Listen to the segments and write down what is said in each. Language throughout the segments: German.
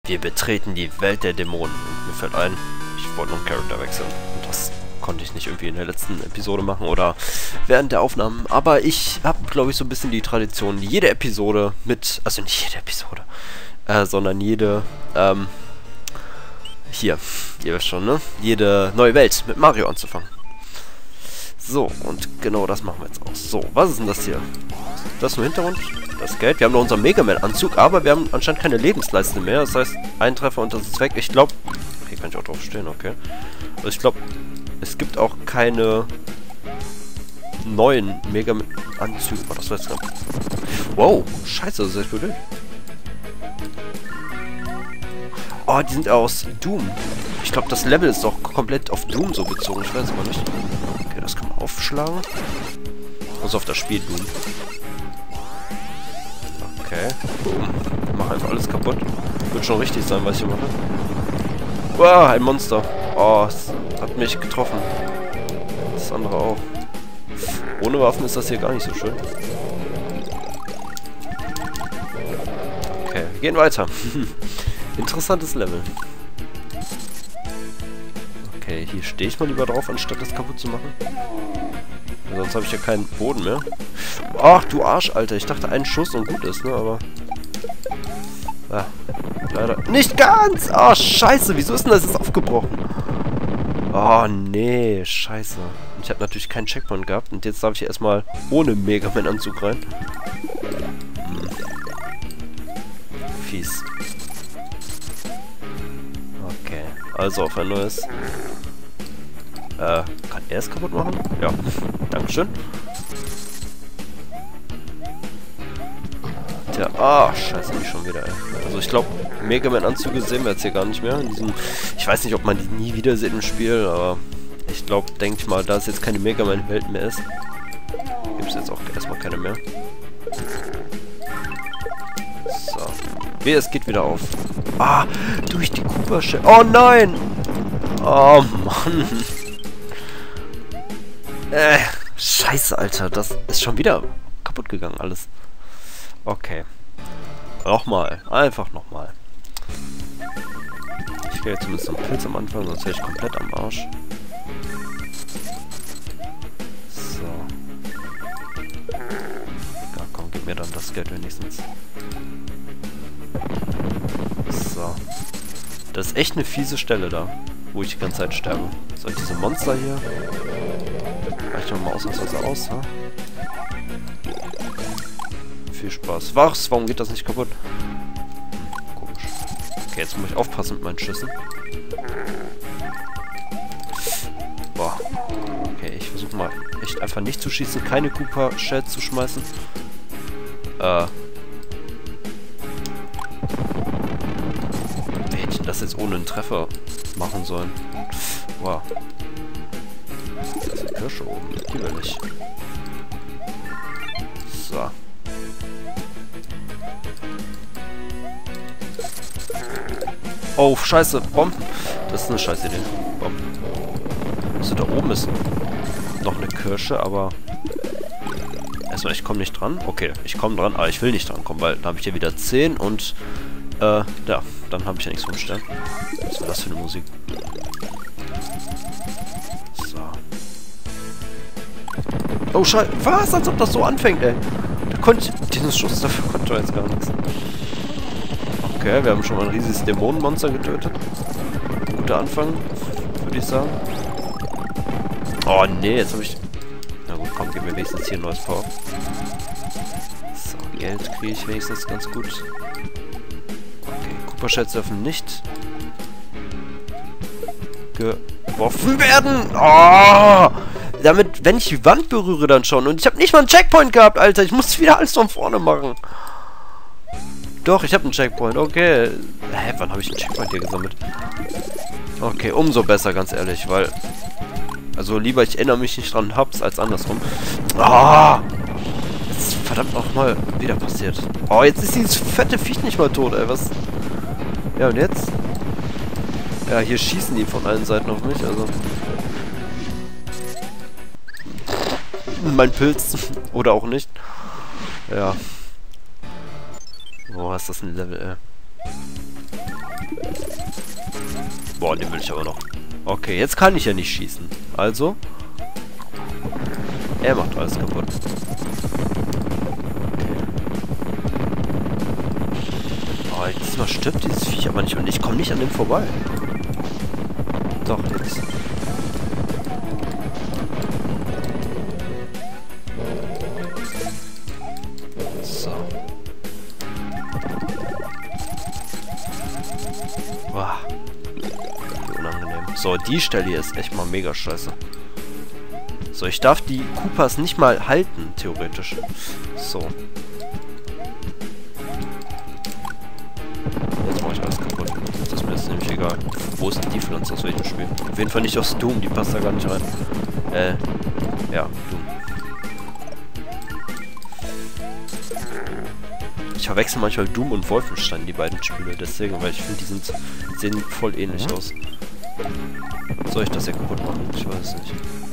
Wir betreten die Welt der Dämonen. Und mir fällt ein, ich wollte noch einen Charakter wechseln. Und das konnte ich nicht irgendwie in der letzten Episode machen oder während der Aufnahmen. Aber ich habe, glaube ich, so ein bisschen die Tradition, jede Episode mit, also nicht jede Episode, sondern jede, hier, ihr wisst schon, ne? Jede neue Welt mit Mario anzufangen. So, und genau das machen wir jetzt auch. So, was ist denn das hier? Das ist nur Hintergrund, das Geld. Wir haben noch unseren Mega Man-Anzug, aber wir haben anscheinend keine Lebensleiste mehr. Das heißt, ein Treffer und das ist weg. Ich glaube, hier kann ich auch drauf stehen, okay. Also ich glaube, es gibt auch keine neuen Mega Man-Anzüge. Oh, das war jetzt gerade... Wow, scheiße, das ist echt blöd. Oh, die sind aus Doom. Ich glaube, das Level ist doch komplett auf Doom so bezogen. Ich weiß es aber nicht. Okay, das kann man aufschlagen. Also auf das Spiel Doom. Okay. Boom. Mach einfach alles kaputt. Wird schon richtig sein, was ich hier mache. Wow, ein Monster. Oh, es hat mich getroffen. Das andere auch. Ohne Waffen ist das hier gar nicht so schön. Okay, wir gehen weiter. Interessantes Level. Okay, hier stehe ich mal lieber drauf, anstatt das kaputt zu machen. Sonst habe ich ja keinen Boden mehr. Ach, du Arsch, Alter. Ich dachte, ein Schuss und gut ist, ne? Aber... ja, leider... nicht ganz! Oh, scheiße. Wieso ist denn das jetzt aufgebrochen? Oh, nee. Scheiße. Und ich habe natürlich keinen Checkpoint gehabt. Und jetzt darf ich erstmal ohne Mega Man-Anzug rein. Fies. Okay. Also auf ein neues... kann er es kaputt machen? Ja. Dankeschön. Tja, ah, scheiße, nicht schon wieder, ey. Also ich glaube, Mega Man-Anzüge sehen wir jetzt hier gar nicht mehr. In diesem, ich weiß nicht, ob man die nie wieder sieht im Spiel, aber ich glaube, denke ich mal, da es jetzt keine Mega Man-Welt mehr ist, gibt es jetzt auch erstmal keine mehr. So. Wehe, es geht wieder auf. Ah, durch die Koopa-Shell. Oh nein! Oh Mann. Scheiße, Alter. Das ist schon wieder kaputt gegangen, alles. Okay. Nochmal. Einfach nochmal. Ich gehe jetzt zumindest einen Pilz am Anfang, sonst wäre ich komplett am Arsch. So. Ja, komm, gib mir dann das Geld wenigstens. So. Das ist echt eine fiese Stelle da, wo ich die ganze Zeit sterbe. So, diese Monster hier. Reicht doch mal ausnahmsweise aus, ha? Viel Spaß. Was? Warum geht das nicht kaputt? Komisch. Okay, jetzt muss ich aufpassen mit meinen Schüssen. Boah. Okay, ich versuche mal echt einfach nicht zu schießen, keine Koopa-Shells zu schmeißen. Wie hätte ich das jetzt ohne einen Treffer machen sollen? Wow. Da ist eine Kirsche oben. Die will ich. So. Oh, scheiße. Bomben. Das ist eine scheiß Idee. Bomben. Also da oben ist noch eine Kirsche, aber... erstmal, ich komme nicht dran. Okay, ich komme dran, aber ich will nicht dran kommen, weil dann habe ich hier wieder 10 und... ja, dann habe ich ja nichts vom Stern. Was war das für eine Musik? So. Oh, scheiße. Was? Als ob das so anfängt, ey. Da konnte ich... diesen Schuss dafür konnte ich jetzt gar nichts. Okay, wir haben schon mal ein riesiges Dämonenmonster getötet. Guter Anfang, würde ich sagen. Oh, nee, jetzt habe ich... na gut, komm, gib mir wenigstens hier ein neues Power. So, Geld kriege ich wenigstens ganz gut. Okay, Koopa-Shells dürfen nicht geworfen werden. Oh! Damit, wenn ich die Wand berühre, dann schon. Und ich habe nicht mal einen Checkpoint gehabt, Alter. Ich muss wieder alles von vorne machen. Doch, ich habe einen Checkpoint. Okay. Hä, wann habe ich einen Checkpoint hier gesammelt? Okay, umso besser, ganz ehrlich, weil... also lieber, ich erinnere mich nicht dran, hab's, als andersrum. Ah! Das ist verdammt nochmal wieder passiert. Oh, jetzt ist dieses fette Viech nicht mal tot, ey. Was? Ja, und jetzt? Ja, hier schießen die von allen Seiten auf mich, also... mein Pilz. Oder auch nicht. Ja. Boah, ist das ein Level, ey. Boah, den will ich aber noch. Okay, jetzt kann ich ja nicht schießen. Also... Er macht alles kaputt. Okay. Oh, diesmal stirbt dieses Viech aber nicht und ich komme nicht an dem vorbei. Doch, jetzt. So. Boah. Wie unangenehm. So, die Stelle hier ist echt mal mega scheiße. So, ich darf die Koopas nicht mal halten, theoretisch. So. Jetzt mache ich alles kaputt. Das ist mir jetzt nämlich egal. Wo ist denn die Pflanze aus welchem Spiel? Auf jeden Fall nicht aus Doom, die passt da gar nicht rein. Ja, Doom. Ich verwechsel manchmal Doom und Wolfenstein, die beiden Spiele. Deswegen, weil ich finde, die sehen voll ähnlich aus. Soll ich das hier kaputt machen? Ich weiß es nicht.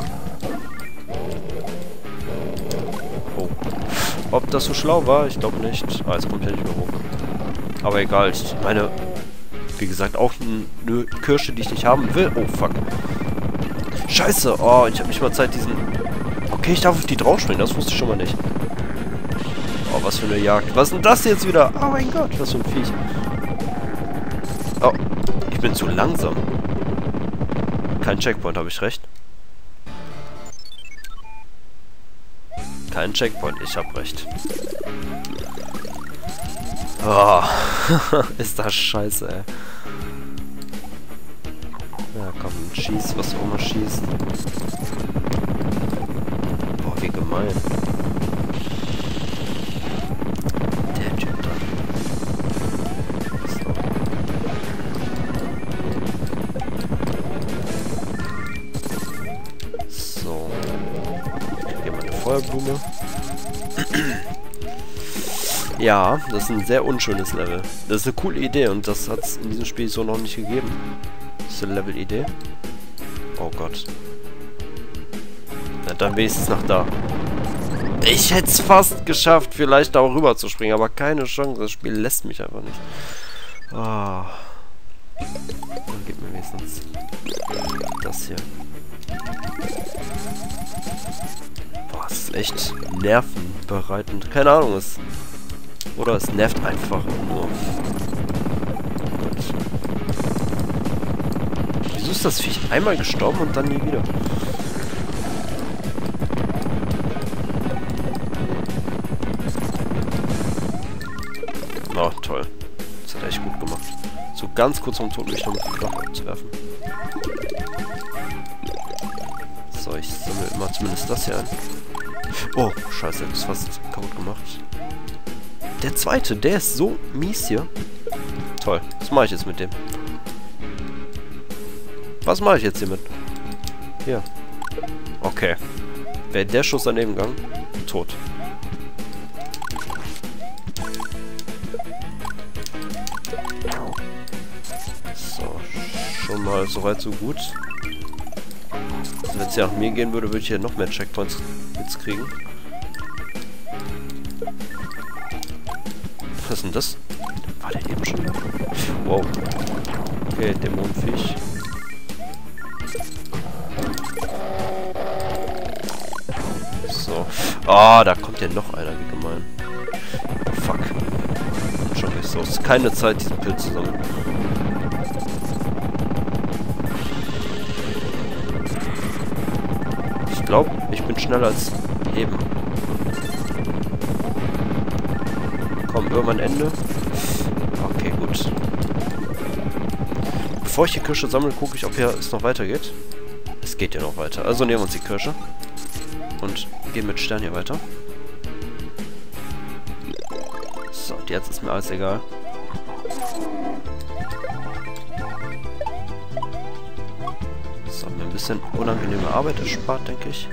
Oh. Ob das so schlau war? Ich glaube nicht. Ah, jetzt kommt ja nicht mehr hoch. Aber egal, ich meine, wie gesagt, auch eine Kirsche, die ich nicht haben will. Oh, fuck. Scheiße. Oh, ich habe nicht mal Zeit, diesen... Okay, ich darf auf die draufspringen. Das wusste ich schon mal nicht. Oh, was für eine Jagd. Was ist denn das jetzt wieder? Oh mein Gott, was für ein Viech. Oh, ich bin zu langsam. Kein Checkpoint, habe ich recht? Kein Checkpoint, ich habe recht. Oh, ist das scheiße, ey. Ja, komm, schieß, was du immer schießt. Boah, wie gemein. Der Typ da. So. Ich kriege mal eine Feuerblume. Ja, das ist ein sehr unschönes Level. Das ist eine coole Idee und das hat es in diesem Spiel so noch nicht gegeben. Diese Level-Idee. Oh Gott. Na, dann wenigstens nach da. Ich hätte es fast geschafft, vielleicht da auch rüber zu springen, aber keine Chance. Das Spiel lässt mich einfach nicht. Ah. Dann gib mir wenigstens das hier. Boah, das ist echt nervenbereitend. Keine Ahnung, oder es nervt einfach nur. Wieso ist das Viech einmal gestorben und dann nie wieder? Oh, toll. Das hat er echt gut gemacht. So ganz kurz vom Tod mich noch mit dem Knopf abzuwerfen. So, ich sammle immer zumindest das hier ein. Oh, scheiße, das ist fast kaputt gemacht. Der zweite, der ist so mies hier. Toll, was mache ich jetzt mit dem? Was mache ich jetzt hiermit? Hier. Okay. Wäre der Schuss daneben gegangen, tot. So, schon mal soweit so gut. Also wenn es ja nach mir gehen würde, würde ich hier noch mehr Checkpoints jetzt kriegen. Was ist denn das? War der eben schon? Wow. Okay, Dämonenfisch. So. Ah, da kommt ja noch einer, wie gemein. Fuck. Und schon nicht so. Es ist keine Zeit, diesen Pilz zu sammeln. Ich glaube, ich bin schneller als eben. Komm, irgendwann Ende. Okay, gut. Bevor ich die Kirsche sammle, gucke ich, ob hier es noch weitergeht. Es geht ja noch weiter. Also nehmen wir uns die Kirsche. Und gehen mit Stern hier weiter. So, jetzt ist mir alles egal. So, mir ein bisschen unangenehme Arbeit erspart, denke ich.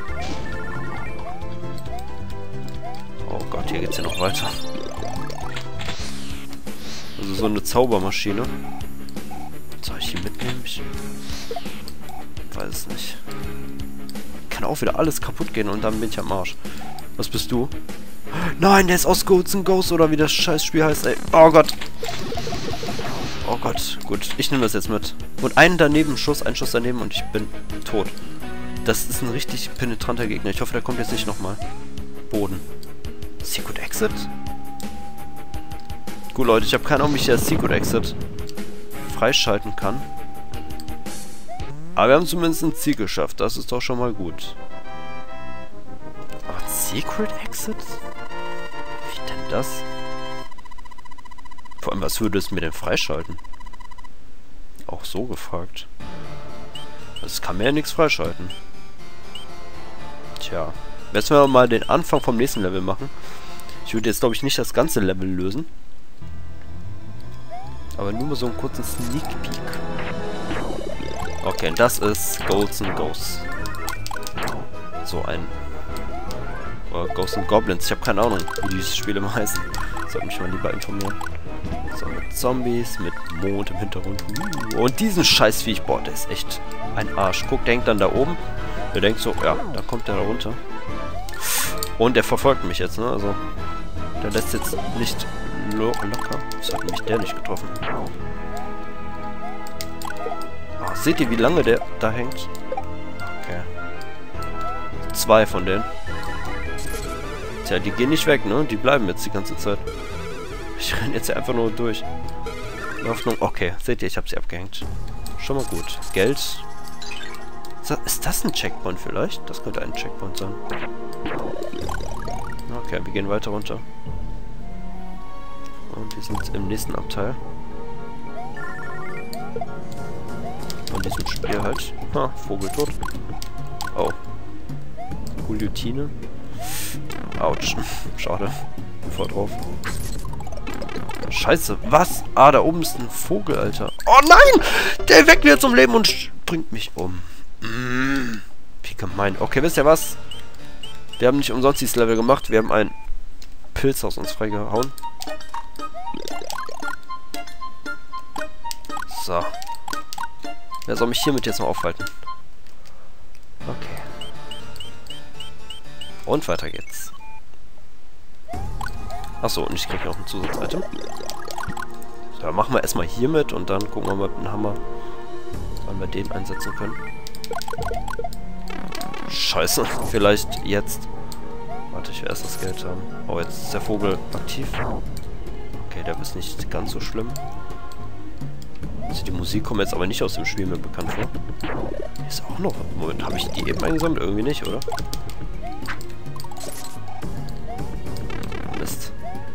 Oh Gott, hier geht's ja noch weiter. Also so eine Zaubermaschine. Soll ich die mitnehmen? Ich weiß es nicht. Kann auch wieder alles kaputt gehen und dann bin ich am Arsch. Was bist du? Nein, der ist aus Ghosts and Ghosts oder wie das Scheißspiel heißt, ey. Oh Gott. Oh Gott, gut. Ich nehme das jetzt mit. Und einen daneben, ein Schuss daneben und ich bin tot. Das ist ein richtig penetranter Gegner. Ich hoffe, der kommt jetzt nicht nochmal. Boden. Secret Exit? Gut, Leute, ich habe keine Ahnung, wie ich das Secret Exit freischalten kann. Aber wir haben zumindest ein Ziel geschafft. Das ist doch schon mal gut. Aber Secret Exit? Wie denn das? Vor allem, was würde es mir denn freischalten? Auch so gefragt. Es kann mir ja nichts freischalten. Tja. Jetzt werden wir mal den Anfang vom nächsten Level machen. Ich würde jetzt, glaube ich, nicht das ganze Level lösen. Aber nur mal so einen kurzen Sneak Peek. Okay, das ist Ghosts and Ghosts. So ein... Ghosts and Goblins. Ich habe keine Ahnung, wie diese Spiele immer heißen. Sollte mich mal lieber informieren. So, mit Zombies, mit Mond im Hintergrund. Und diesen Scheißviech, boah, der ist echt ein Arsch. Guck, der hängt dann da oben. Der denkt so, ja, da kommt der da runter. Und der verfolgt mich jetzt, ne? Also, der lässt jetzt nicht locker. Das hat mich der nicht getroffen. Oh, seht ihr, wie lange der da hängt? Okay. 2 von denen. Tja, die gehen nicht weg, ne? Die bleiben jetzt die ganze Zeit. Ich renne jetzt einfach nur durch. In Hoffnung. Okay, seht ihr, ich habe sie abgehängt. Schon mal gut. Geld. Ist das ein Checkpoint vielleicht? Das könnte ein Checkpoint sein. Okay, wir gehen weiter runter. Und wir sind im nächsten Abteil. Von diesem Spiel halt. Ha, Vogeltod. Oh. Guillotine. Autsch. Schade. Bin voll drauf. Scheiße, was? Ah, da oben ist ein Vogel, Alter. Oh nein! Der weckt mir zum Leben und bringt mich um. Wie gemein. Okay, wisst ihr was? Wir haben nicht umsonst dieses Level gemacht. Wir haben einen Pilz aus uns freigehauen. So. Wer soll mich hiermit jetzt noch aufhalten? Okay. Und weiter geht's. Achso, und ich kriege noch ein Zusatzitem. So, dann machen wir erstmal hier mit und dann gucken wir mal mit dem Hammer, wann wir den einsetzen können. Scheiße, vielleicht jetzt. Warte, ich will erst das Geld haben. Oh, jetzt ist der Vogel aktiv. Okay, der ist nicht ganz so schlimm. Also die Musik kommt jetzt aber nicht aus dem Spiel mir bekannt vor. Ist auch noch. Moment, habe ich die eben eingesammelt? Irgendwie nicht, oder? Mist.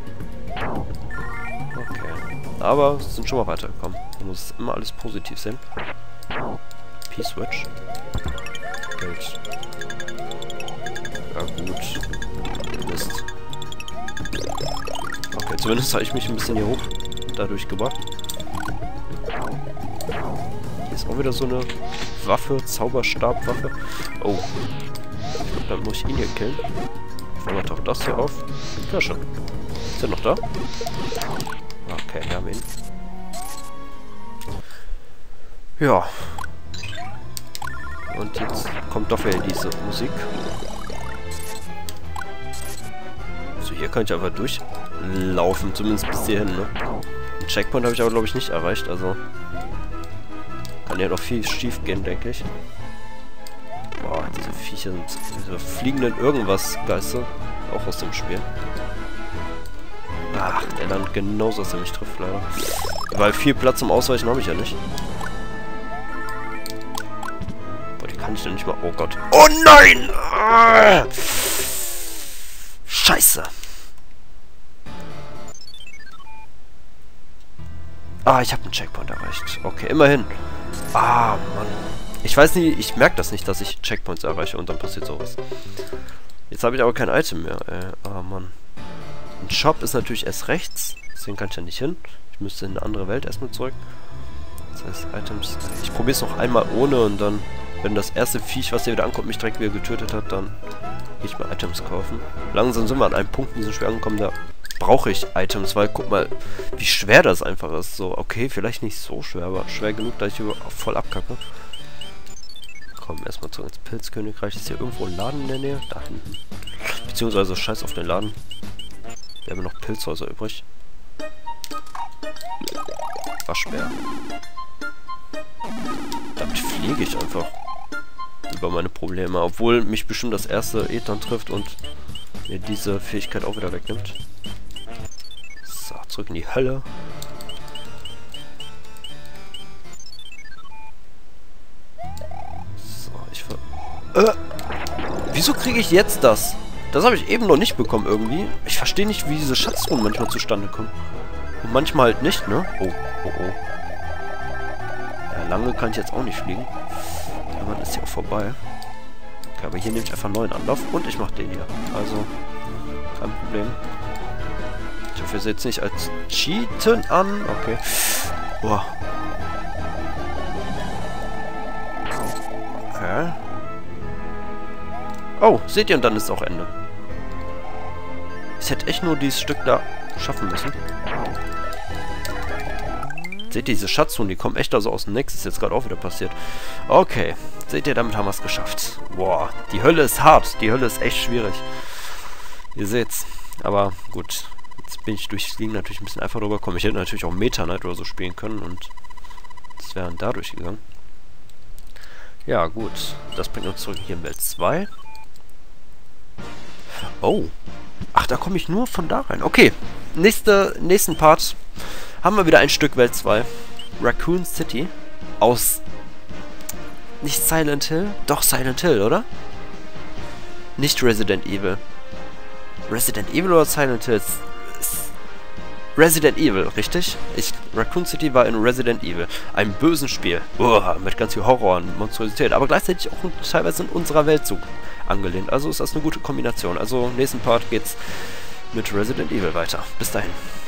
Okay. Aber es sind schon mal weitergekommen. Man muss immer alles positiv sehen. P-Switch. Geld. Ja gut. Mist. Okay, zumindest habe ich mich ein bisschen hier hoch dadurch gebracht. Hier ist auch wieder so eine Waffe, Zauberstabwaffe. Oh. Ich glaube, dann muss ich ihn hier killen. Dann taucht das hier auf. Ja schon. Ist er noch da? Okay, wir haben ihn. Ja. Und jetzt kommt doch wieder diese Musik. So, hier kann ich einfach durchlaufen, zumindest bis hierhin, ne? Den Checkpoint habe ich aber, glaube ich, nicht erreicht, also kann ja noch viel schief gehen, denke ich. Boah, diese Viecher sind diese fliegenden Irgendwas-Geister, auch aus dem Spiel. Ach, der landet genauso, dass er mich trifft, leider. Weil viel Platz zum Ausweichen habe ich ja nicht. Boah, die kann ich denn nicht mal... Oh Gott. Oh nein! Ah! Scheiße. Ah, ich habe einen Checkpoint erreicht. Okay, immerhin. Ah, Mann. Ich weiß nicht, ich merke das nicht, dass ich Checkpoints erreiche und dann passiert sowas. Jetzt habe ich aber kein Item mehr. Ah, Mann. Ein Shop ist natürlich erst rechts. Deswegen kann ich ja nicht hin. Ich müsste in eine andere Welt erstmal zurück. Das heißt, Items... Ich probiere es noch einmal ohne und dann, wenn das erste Viech, was hier wieder ankommt, mich direkt wieder getötet hat, dann gehe ich mir Items kaufen. Langsam sind wir an einem Punkt in diesem Spiel angekommen, da brauche ich Items, weil guck mal, wie schwer das einfach ist. So, okay, vielleicht nicht so schwer, aber schwer genug, dass ich voll abkacke. Komm, erstmal zurück ins Pilzkönigreich. Ist hier irgendwo ein Laden in der Nähe? Da hinten. Beziehungsweise scheiß auf den Laden. Wir haben noch Pilzhäuser übrig. Waschbär. Damit fliege ich einfach über meine Probleme. Obwohl mich bestimmt das erste Ethan trifft und mir diese Fähigkeit auch wieder wegnimmt. So, zurück in die Hölle. So, wieso kriege ich jetzt das? Das habe ich eben noch nicht bekommen irgendwie. Ich verstehe nicht, wie diese Schatztruhen manchmal zustande kommen. Und manchmal halt nicht, ne? Oh, oh, oh. Ja, lange kann ich jetzt auch nicht fliegen. Irgendwann ist ja auch vorbei. Okay, aber hier nehme ich einfach einen neuen Anlauf und ich mache den hier. Also, kein Problem. Ich hoffe, ihr seht es nicht als Cheaten an. Okay. Boah. Okay. Oh, seht ihr, und dann ist auch Ende. Ich hätte echt nur dieses Stück da schaffen müssen. Seht ihr, diese Schatztruhen, die kommen echt also aus dem Nix. Ist jetzt gerade auch wieder passiert. Okay. Seht ihr, damit haben wir es geschafft. Boah, die Hölle ist hart. Die Hölle ist echt schwierig. Ihr seht's. Aber gut. Jetzt bin ich durchs Liegen natürlich ein bisschen einfacher drüber gekommen. Ich hätte natürlich auch Meta Knight oder so spielen können und das wäre dann dadurch gegangen. Ja, gut. Das bringt uns zurück hier in Welt 2. Oh. Ach, da komme ich nur von da rein. Okay. Nächsten Part haben wir wieder ein Stück Welt 2. Raccoon City. Aus... Nicht Silent Hill? Doch, Silent Hill, oder? Nicht Resident Evil. Resident Evil oder Silent Hill? Resident Evil, richtig? Raccoon City war in Resident Evil. Einem bösen Spiel. Mit ganz viel Horror und Monstrosität. Aber gleichzeitig auch teilweise in unserer Welt so angelehnt. Also ist das eine gute Kombination. Also nächsten Part geht's mit Resident Evil weiter. Bis dahin.